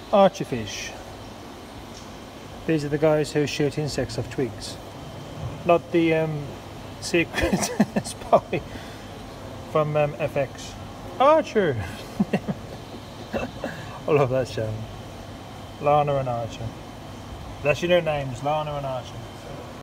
Archerfish. These are the guys who shoot insects off twigs. Not the secret spy from FX. Archer! I love that show. Lana and Archer. That's your new names, Lana and Archer.